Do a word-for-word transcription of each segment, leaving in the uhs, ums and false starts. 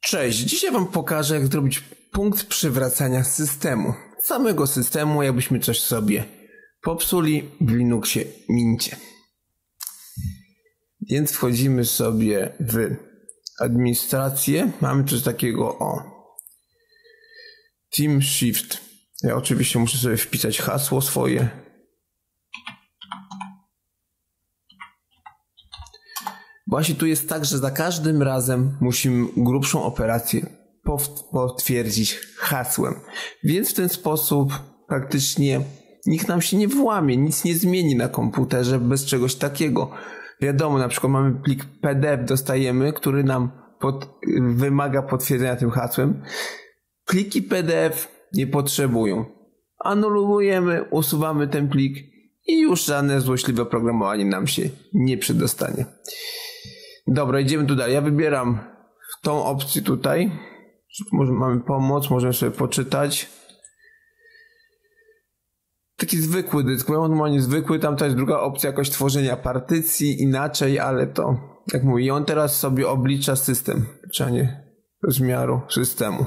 Cześć, dzisiaj wam pokażę, jak zrobić punkt przywracania systemu. Samego systemu, jakbyśmy coś sobie popsuli w Linuxie Mincie. Więc wchodzimy sobie w administrację. Mamy coś takiego o Team Shift. Ja oczywiście muszę sobie wpisać hasło swoje. Właśnie tu jest tak, że za każdym razem musimy grubszą operację potwierdzić hasłem. Więc w ten sposób praktycznie nikt nam się nie włamie, nic nie zmieni na komputerze bez czegoś takiego. Wiadomo, na przykład mamy plik P D F, dostajemy, który nam pod, wymaga potwierdzenia tym hasłem. Pliki P D F nie potrzebują. Anulujemy, usuwamy ten plik i już żadne złośliwe oprogramowanie nam się nie przedostanie. Dobra, idziemy tu dalej. Ja wybieram tą opcję tutaj. Może mamy pomoc, możemy sobie poczytać. Taki zwykły dysk, bo ja mam normalnie zwykły, tam to jest druga opcja, jakoś tworzenia partycji, inaczej, ale to, jak mówię, i on teraz sobie oblicza system, obliczanie rozmiaru systemu.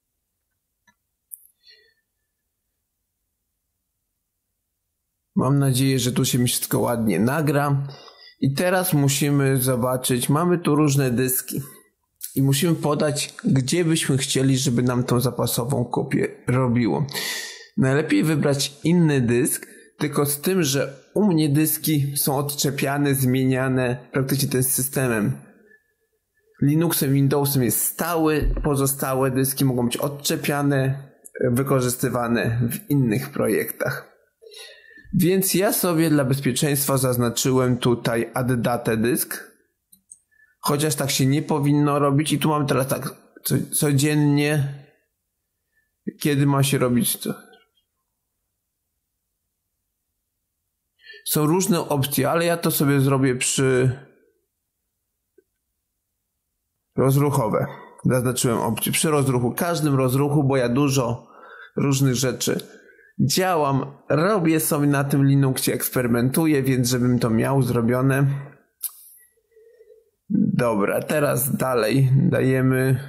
Mam nadzieję, że tu się mi wszystko ładnie nagra. I teraz musimy zobaczyć, mamy tu różne dyski i musimy podać, gdzie byśmy chcieli, żeby nam tą zapasową kopię robiło. Najlepiej wybrać inny dysk, tylko z tym, że u mnie dyski są odczepiane, zmieniane praktycznie tym systemem. Linuxem, Windowsem jest stały, pozostałe dyski mogą być odczepiane, wykorzystywane w innych projektach. Więc ja sobie dla bezpieczeństwa zaznaczyłem tutaj add data dysk. Chociaż tak się nie powinno robić. I tu mam teraz tak co, codziennie. Kiedy ma się robić to? Są różne opcje, ale ja to sobie zrobię przy rozruchowe. Zaznaczyłem opcję przy rozruchu. Każdym rozruchu, bo ja dużo różnych rzeczy działam, robię sobie na tym Linuxie, eksperymentuję, więc żebym to miał zrobione. Dobra, teraz dalej dajemy.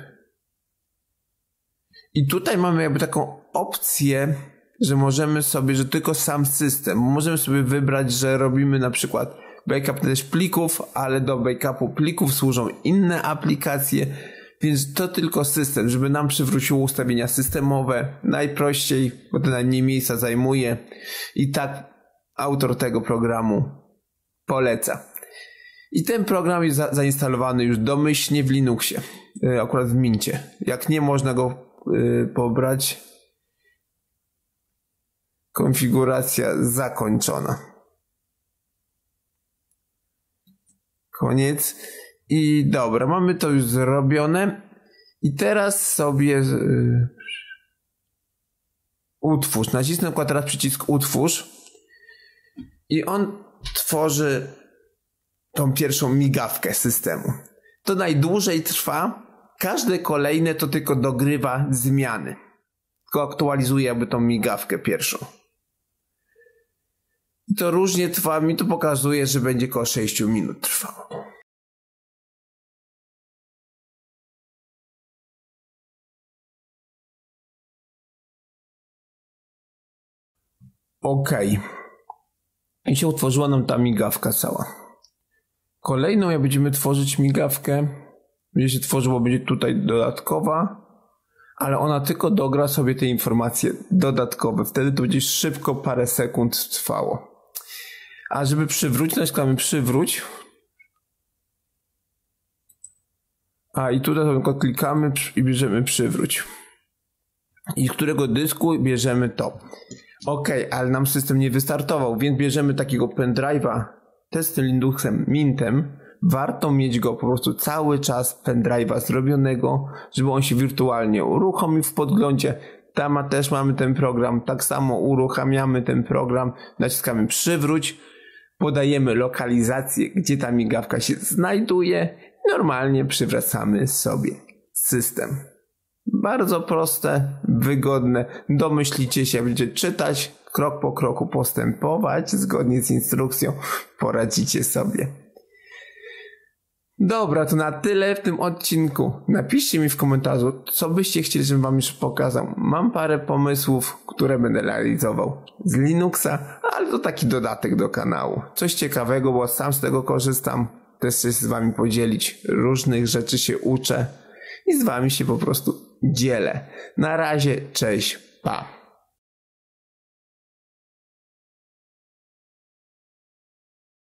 I tutaj mamy jakby taką opcję, że możemy sobie, że tylko sam system. Możemy sobie wybrać, że robimy na przykład backup też plików, ale do backupu plików służą inne aplikacje. Więc to tylko system, żeby nam przywróciło ustawienia systemowe. Najprościej, bo to najmniej miejsca zajmuje. I tak autor tego programu poleca. I ten program jest za zainstalowany już domyślnie w Linuxie. Yy, akurat w Mincie. Jak nie, można go yy, pobrać. Konfiguracja zakończona. Koniec. I dobra, mamy to już zrobione. I teraz sobie yy, utwórz. Nacisnę na przykład teraz przycisk utwórz. I on tworzy tą pierwszą migawkę systemu. To najdłużej trwa. Każde kolejne to tylko dogrywa zmiany. Tylko aktualizuje jakby tą migawkę pierwszą. I to różnie trwa. Mi to pokazuje, że będzie około sześć minut trwało. OK. I się utworzyła nam ta migawka cała. Kolejną, jak będziemy tworzyć migawkę, będzie się tworzyło, będzie tutaj dodatkowa, ale ona tylko dogra sobie te informacje dodatkowe. Wtedy to będzie szybko, parę sekund trwało. A żeby przywrócić, naciskamy przywróć. A i tutaj tylko klikamy i bierzemy przywróć. I z którego dysku bierzemy to. OK, ale nam system nie wystartował, więc bierzemy takiego pendrive'a z tym Linuxem Mintem. Warto mieć go po prostu cały czas pendrive'a zrobionego, żeby on się wirtualnie uruchomił w podglądzie. Tam też mamy ten program, tak samo uruchamiamy ten program, naciskamy przywróć, podajemy lokalizację, gdzie ta migawka się znajduje i normalnie przywracamy sobie system. Bardzo proste, wygodne. Domyślicie się, będziecie czytać, krok po kroku postępować, zgodnie z instrukcją poradzicie sobie. Dobra, to na tyle w tym odcinku. Napiszcie mi w komentarzu, co byście chcieli, żebym wam już pokazał. Mam parę pomysłów, które będę realizował z Linuxa, ale to taki dodatek do kanału. Coś ciekawego, bo sam z tego korzystam. Też chcę się z wami podzielić. Różnych rzeczy się uczę i z wami się po prostu dzielę. Na razie, cześć, pa.